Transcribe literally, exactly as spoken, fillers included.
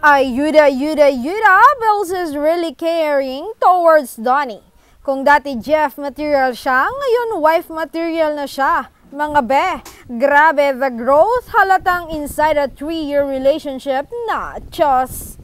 Ay, yuda, yuda, yuda, Belle'S is really caring towards Donny. Kung dati Jeff material siya, ngayon wife material na siya. Mga be, grabe the growth, halatang inside a three-year relationship na, Diyos.